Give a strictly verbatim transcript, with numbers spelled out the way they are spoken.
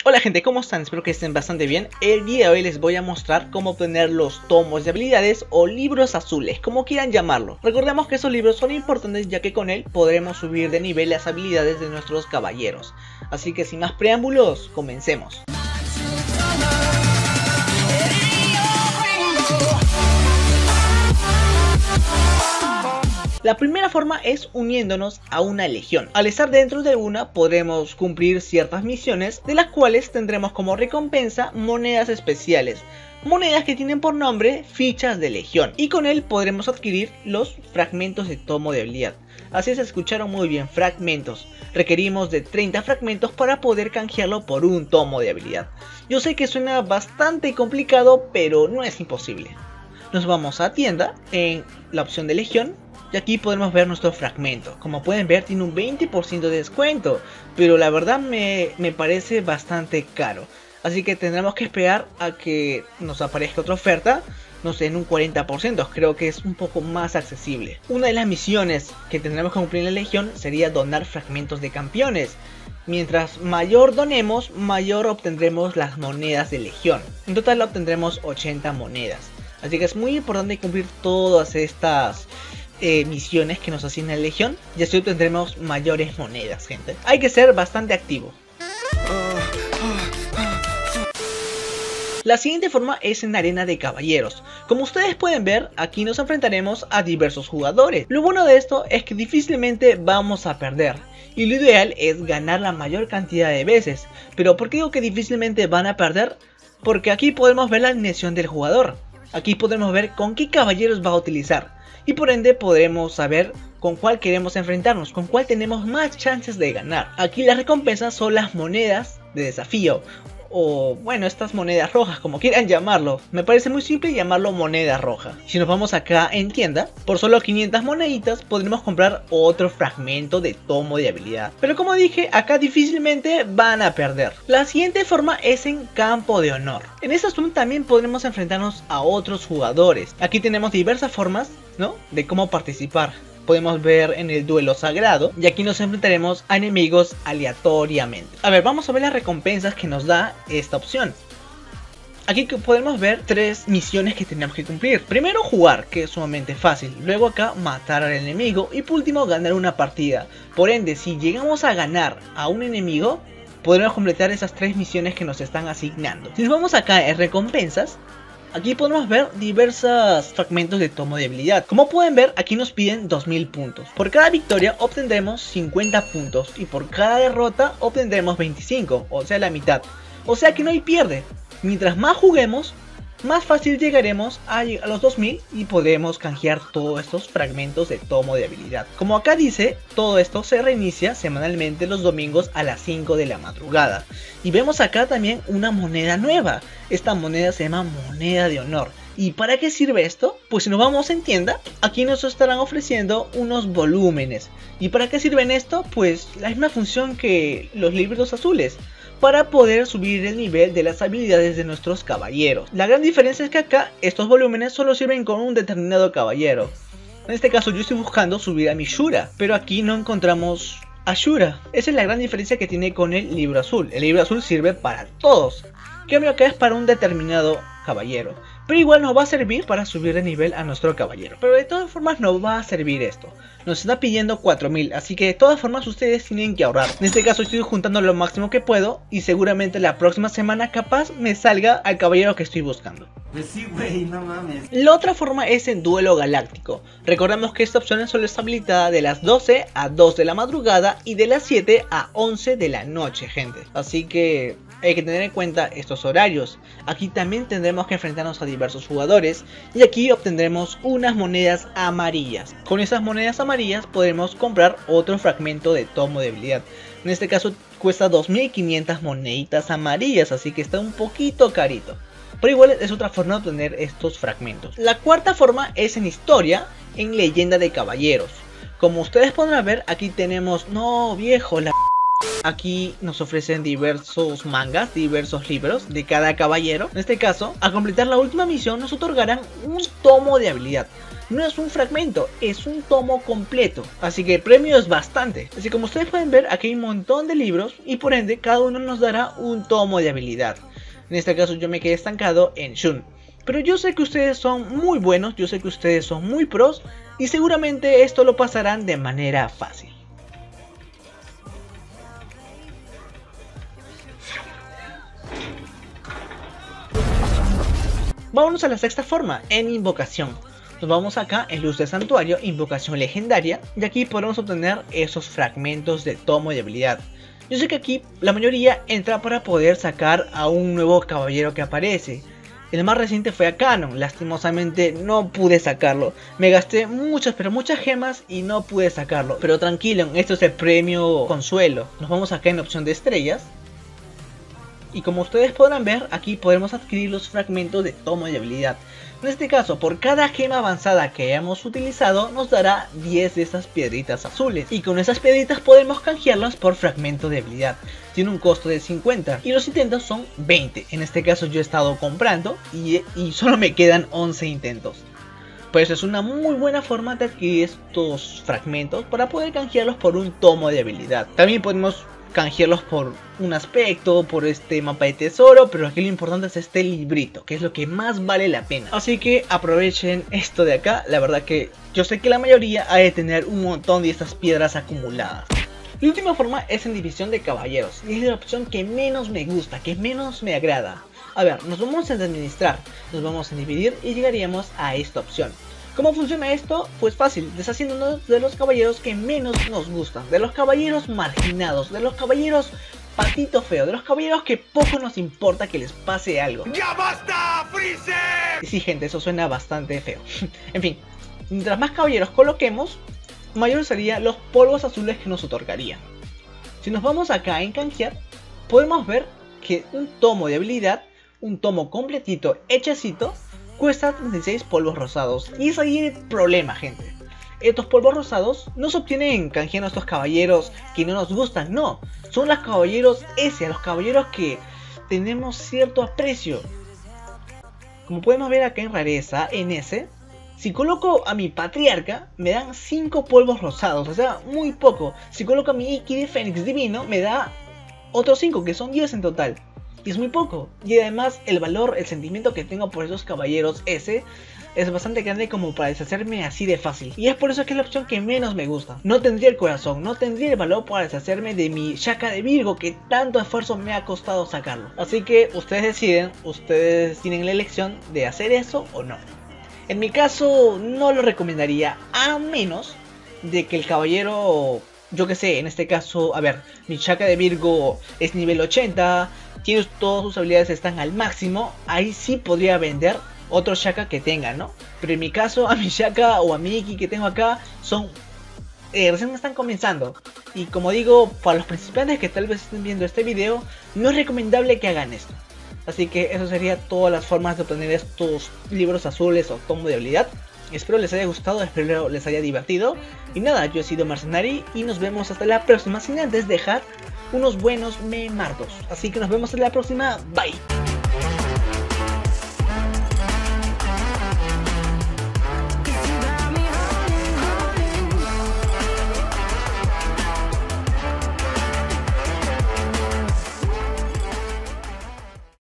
Hola gente, ¿cómo están? Espero que estén bastante bien. El día de hoy les voy a mostrar cómo obtener los tomos de habilidades o libros azules, como quieran llamarlo. Recordemos que estos libros son importantes ya que con él podremos subir de nivel las habilidades de nuestros caballeros. Así que sin más preámbulos, comencemos. La primera forma es uniéndonos a una legión. Al estar dentro de una podremos cumplir ciertas misiones, de las cuales tendremos como recompensa monedas especiales. Monedas que tienen por nombre fichas de legión. Y con él podremos adquirir los fragmentos de tomo de habilidad. Así se escucharon muy bien, fragmentos. Requerimos de treinta fragmentos para poder canjearlo por un tomo de habilidad. Yo sé que suena bastante complicado, pero no es imposible. Nos vamos a tienda en la opción de legión. Y aquí podemos ver nuestro fragmento. Como pueden ver, tiene un veinte por ciento de descuento, pero la verdad me, me parece bastante caro. Así que tendremos que esperar a que nos aparezca otra oferta, no sé, en un cuarenta por ciento. Creo que es un poco más accesible. Una de las misiones que tendremos que cumplir en la legión sería donar fragmentos de campeones. Mientras mayor donemos, mayor obtendremos las monedas de legión. En total obtendremos ochenta monedas. Así que es muy importante cumplir todas estas Eh, misiones que nos asigna la legión, y así obtendremos mayores monedas, gente. Hay que ser bastante activo. La siguiente forma es en arena de caballeros. Como ustedes pueden ver, aquí nos enfrentaremos a diversos jugadores. Lo bueno de esto es que difícilmente vamos a perder, y lo ideal es ganar la mayor cantidad de veces. Pero ¿por qué digo que difícilmente van a perder? Porque aquí podemos ver la alineación del jugador. Aquí podemos ver con qué caballeros va a utilizar. Y por ende podremos saber con cuál queremos enfrentarnos, con cuál tenemos más chances de ganar. Aquí las recompensas son las monedas de desafío, o bueno, estas monedas rojas, como quieran llamarlo. Me parece muy simple llamarlo moneda roja. Si nos vamos acá en tienda, por solo quinientas moneditas podremos comprar otro fragmento de tomo de habilidad. Pero como dije, acá difícilmente van a perder. La siguiente forma es en campo de honor. En esta zona también podremos enfrentarnos a otros jugadores. Aquí tenemos diversas formas, ¿no?, de cómo participar. Podemos ver en el duelo sagrado, y aquí nos enfrentaremos a enemigos aleatoriamente. A ver, vamos a ver las recompensas que nos da esta opción. Aquí podemos ver tres misiones que tenemos que cumplir. Primero jugar, que es sumamente fácil. Luego acá matar al enemigo. Y por último ganar una partida. Por ende, si llegamos a ganar a un enemigo, podremos completar esas tres misiones que nos están asignando. Si nos vamos acá en recompensas, aquí podemos ver diversos fragmentos de tomo de habilidad. Como pueden ver, aquí nos piden dos mil puntos. Por cada victoria obtendremos cincuenta puntos. Y por cada derrota obtendremos veinticinco, o sea la mitad. O sea que no hay pierde. Mientras más juguemos, más fácil llegaremos a los dos mil y podremos canjear todos estos fragmentos de tomo de habilidad. Como acá dice, todo esto se reinicia semanalmente los domingos a las cinco de la madrugada. Y vemos acá también una moneda nueva. Esta moneda se llama moneda de honor. ¿Y para qué sirve esto? Pues si nos vamos en tienda, aquí nos estarán ofreciendo unos volúmenes. ¿Y para qué sirven esto? Pues la misma función que los libros azules, para poder subir el nivel de las habilidades de nuestros caballeros. La gran diferencia es que acá estos volúmenes solo sirven con un determinado caballero. En este caso yo estoy buscando subir a mi Shura, pero aquí no encontramos a Shura. Esa es la gran diferencia que tiene con el libro azul. El libro azul sirve para todos, en cambio acá es para un determinado caballero. Pero igual nos va a servir para subir de nivel a nuestro caballero. Pero de todas formas nos va a servir esto. Nos está pidiendo cuatro mil, así que de todas formas ustedes tienen que ahorrar. En este caso estoy juntando lo máximo que puedo, y seguramente la próxima semana capaz me salga al caballero que estoy buscando. Pues sí, güey, no mames. La otra forma es en duelo galáctico. Recordemos que esta opción solo está habilitada de las doce a dos de la madrugada y de las siete a once de la noche, gente. Así que hay que tener en cuenta estos horarios. Aquí también tendremos que enfrentarnos a diversos jugadores, y aquí obtendremos unas monedas amarillas. Con esas monedas amarillas podremos comprar otro fragmento de tomo de habilidad. En este caso cuesta dos mil quinientas moneditas amarillas, así que está un poquito carito. Pero igual es otra forma de obtener estos fragmentos. La cuarta forma es en historia, en leyenda de caballeros. Como ustedes podrán ver, aquí tenemos... No, viejo, la... Aquí nos ofrecen diversos mangas, diversos libros de cada caballero. En este caso, al completar la última misión nos otorgarán un tomo de habilidad. no es un fragmento, es un tomo completo. Así que el premio es bastante. Así como ustedes pueden ver, aquí hay un montón de libros y por ende cada uno nos dará un tomo de habilidad. En este caso yo me quedé estancado en Shun. Pero yo sé que ustedes son muy buenos, yo sé que ustedes son muy pros y seguramente esto lo pasarán de manera fácil. Vámonos a la sexta forma, en invocación. Nos vamos acá en luz de santuario, invocación legendaria, y aquí podemos obtener esos fragmentos de tomo de habilidad. Yo sé que aquí la mayoría entra para poder sacar a un nuevo caballero que aparece. El más reciente fue a Canon, lastimosamente no pude sacarlo. Me gasté muchas pero muchas gemas y no pude sacarlo. Pero tranquilo, esto es el premio consuelo. Nos vamos acá en opción de estrellas. Y como ustedes podrán ver, aquí podremos adquirir los fragmentos de tomo de habilidad. En este caso, por cada gema avanzada que hayamos utilizado, nos dará diez de estas piedritas azules. Y con esas piedritas podemos canjearlas por fragmento de habilidad. Tiene un costo de cincuenta y los intentos son veinte. En este caso yo he estado comprando y, y solo me quedan once intentos. Pues es una muy buena forma de adquirir estos fragmentos para poder canjearlos por un tomo de habilidad. También podemos canjearlos por un aspecto, por este mapa de tesoro, pero aquí lo importante es este librito, que es lo que más vale la pena. Así que aprovechen esto de acá, la verdad que yo sé que la mayoría ha de tener un montón de estas piedras acumuladas. La última forma es en división de caballeros, y es la opción que menos me gusta, que menos me agrada. A ver, nos vamos a administrar, nos vamos a dividir y llegaríamos a esta opción. ¿Cómo funciona esto? Pues fácil, deshaciéndonos de los caballeros que menos nos gustan, de los caballeros marginados, de los caballeros patito feo, de los caballeros que poco nos importa que les pase algo. ¡Ya basta, Freezer! Sí, gente, eso suena bastante feo. En fin, mientras más caballeros coloquemos, mayor serían los polvos azules que nos otorgarían. Si nos vamos acá en canjear, podemos ver que un tomo de habilidad, un tomo completito, hechecito, cuesta treinta y seis polvos rosados. Y es ahí el problema, gente. Estos polvos rosados no se obtienen canjeando a estos caballeros que no nos gustan, no. Son los caballeros S, los caballeros que tenemos cierto aprecio. Como podemos ver acá en rareza, en S, si coloco a mi patriarca, me dan cinco polvos rosados, o sea, muy poco. Si coloco a mi Iki de Fénix Divino, me da otros cinco, que son diez en total. Y es muy poco. Y además el valor, el sentimiento que tengo por esos caballeros S es bastante grande como para deshacerme así de fácil. Y es por eso que es la opción que menos me gusta. No tendría el corazón, no tendría el valor para deshacerme de mi Shaka de Virgo, que tanto esfuerzo me ha costado sacarlo. Así que ustedes deciden, ustedes tienen la elección de hacer eso o no. En mi caso no lo recomendaría, a menos de que el caballero, yo que sé, en este caso, a ver, mi Shaka de Virgo es nivel ochenta, tiene todas sus habilidades están al máximo, ahí sí podría vender otro Shaka que tenga, ¿no? Pero en mi caso, a mi Shaka o a mi Iki que tengo acá son eh, recién están comenzando. Y como digo, para los principiantes que tal vez estén viendo este video, no es recomendable que hagan esto. Así que eso sería todas las formas de obtener estos libros azules o tomo de habilidad. Espero les haya gustado, espero les haya divertido. Y nada, yo he sido Mercenary y nos vemos hasta la próxima, sin antes dejar unos buenos memardos. Así que nos vemos en la próxima, bye.